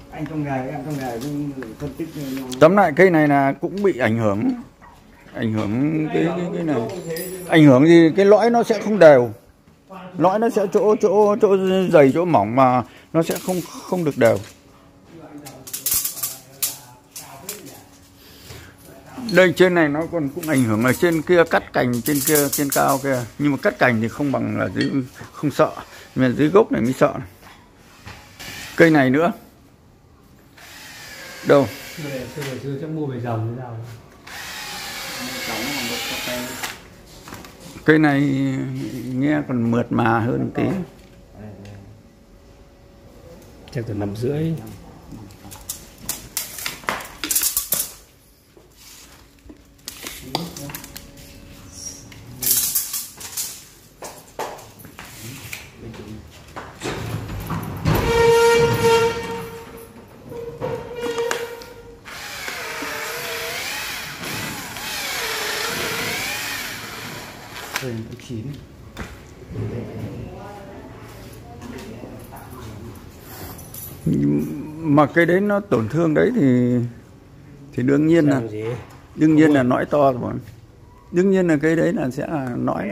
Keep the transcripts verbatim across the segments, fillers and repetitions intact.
Anh trong nghề, em trong nghề cũng phân tích. Tóm lại cây này là cũng bị ảnh hưởng, ảnh hưởng cái cái, cái này, ảnh hưởng gì cái lõi nó sẽ không đều, lõi nó sẽ chỗ chỗ chỗ dày chỗ mỏng mà nó sẽ không không được đều. Đây trên này nó còn cũng ảnh hưởng, ở trên kia cắt cành trên kia trên cao kia, nhưng mà cắt cành thì không bằng là dưới, không sợ, nhưng mà dưới gốc này mới sợ. Cây này nữa đâu xưa chắc mua về dòng thế nào. Cây này nghe còn mượt mà hơn tí, chắc từ năm rưỡi. Rồi chín. Mà cái đấy nó tổn thương đấy thì thì đương nhiên là đương nhiên là nõi to rồi, đương nhiên là cái đấy là sẽ là nõi.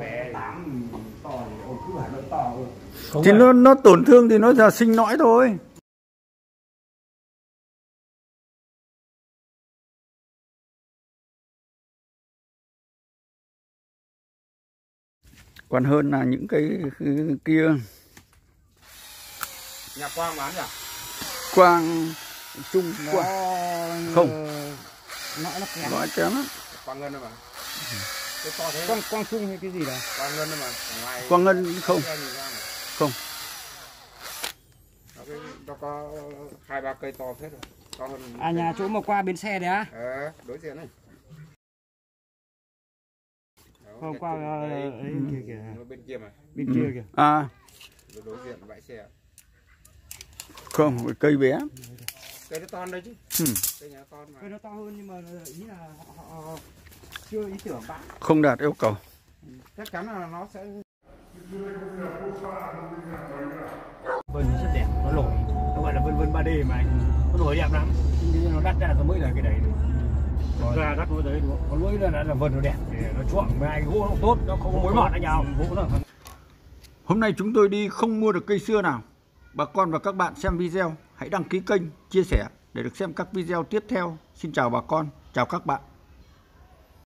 Thì nó nó tổn thương thì nó là sinh nõi thôi. Còn hơn là những cái, cái, cái kia. Nhà Quang bán nhỉ? Quang Trung nó... Quang không, nõi nó kém, nõi kém lắm. Quang Ngân mà cái to thế. Quang Quang Trung hay cái gì đó? Quang Ngân mà. Ngoài... Quang Ngân không không nó, cái, nó có hai ba cây to hết rồi, to hơn. À nhà chỗ mà qua bến xe đấy á? Ờ, đối diện này. Hôm qua ấy kia kìa. Bên kia mà. Bên ừ. kia kìa. À. Đối diện bãi xe. Không, cây bé. Cây nó to đấy chứ. Ừ. Cây nhà to mà. Cây nó to hơn nhưng mà ý là họ, họ chưa ý tưởng bán. Không đạt yêu cầu. Chắc chắn là nó sẽ Vân rất đẹp, nó nổi, nó gọi là vân vân ba D mà anh, nó nổi đẹp lắm. Nó đắt ra nó mới là cái đấy. Còn ra đắt mới đấy đúng không? Còn lỗi là là vân nó đẹp, nó chuộng với anh gỗ nó tốt, nó không có mối mọt anh nhau. Gỗ nó. Hôm nay chúng tôi đi không mua được cây xưa nào. Bà con và các bạn xem video hãy đăng ký kênh, chia sẻ để được xem các video tiếp theo. Xin chào bà con, chào các bạn.